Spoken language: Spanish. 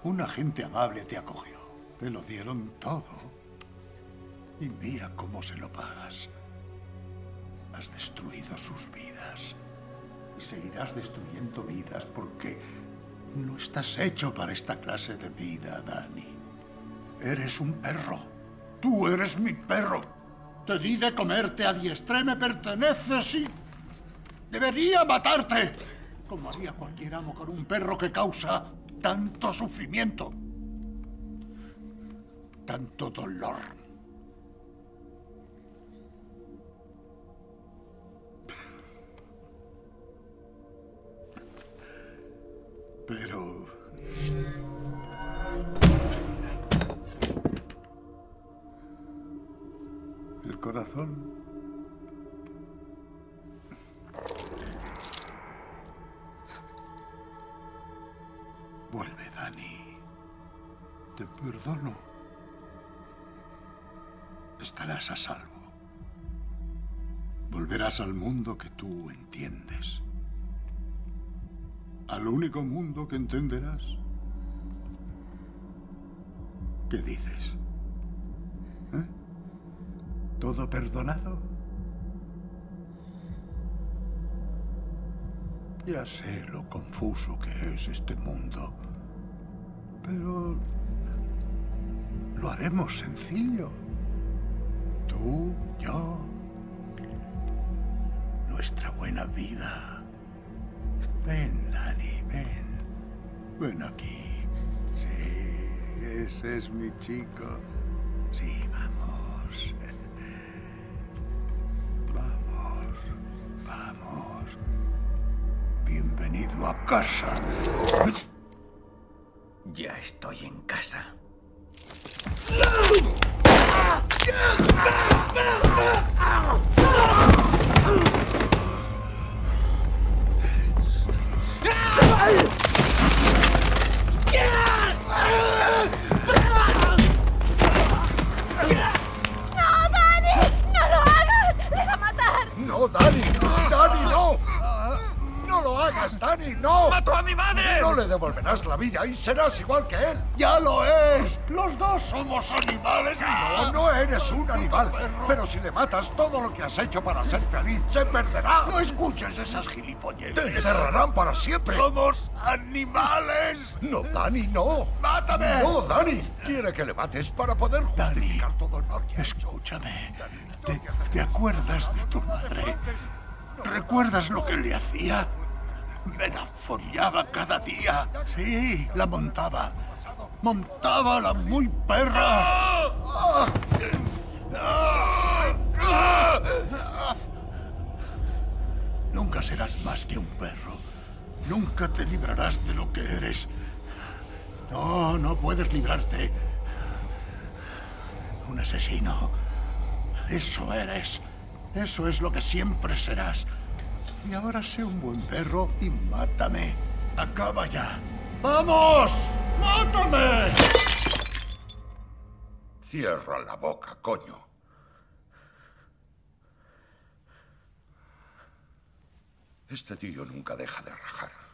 Una gente amable te acogió. Te lo dieron todo. Y mira cómo se lo pagas. Has destruido sus vidas. Y seguirás destruyendo vidas porque no estás hecho para esta clase de vida, Danny. Eres un perro. Tú eres mi perro. Te di de comer, te adiestré, me perteneces y... debería matarte. Como haría cualquier amo con un perro que causa tanto sufrimiento. Tanto dolor. Pero... el corazón... vuelve, Danny. Te perdono. Estarás a salvo. Volverás al mundo que tú entiendes. Al único mundo que entenderás. ¿Qué dices? ¿Eh? ¿Todo perdonado? Ya sé lo confuso que es este mundo, pero lo haremos sencillo. Tú, yo, nuestra buena vida. Ven, Danny, ven. Ven aquí. Sí, ese es mi chico. Sí, vamos. Vamos, vamos. Bienvenido a casa. Ya estoy en casa. ¡No, Danny! ¡Danny, no! ¡No lo hagas, Danny! ¡No! ¡Mató a mi madre! No le devolverás la vida y serás igual que él. ¡Ya lo es! ¡Los dos somos animales! No, no eres un animal. Pero si le matas, todo lo que has hecho para ser feliz se perderá. No escuches esas gilipolleces. Te encerrarán para siempre. ¡Somos animales! No, Danny, no. ¡Mátame! No, Danny. Quiere que le mates para poder justificar todo el mal que ha hecho. Escúchame. ¿Te acuerdas de tu madre? ¿Recuerdas lo que le hacía? Me la follaba cada día. Sí, la montaba. Montaba a la muy perra. Nunca serás más que un perro. Nunca te librarás de lo que eres. No, no puedes librarte. Un asesino. Eso eres. Eso es lo que siempre serás. Y ahora sé un buen perro y mátame. Acaba ya. ¡Vamos! ¡Mátame! Cierra la boca, coño. Este tío nunca deja de rajar.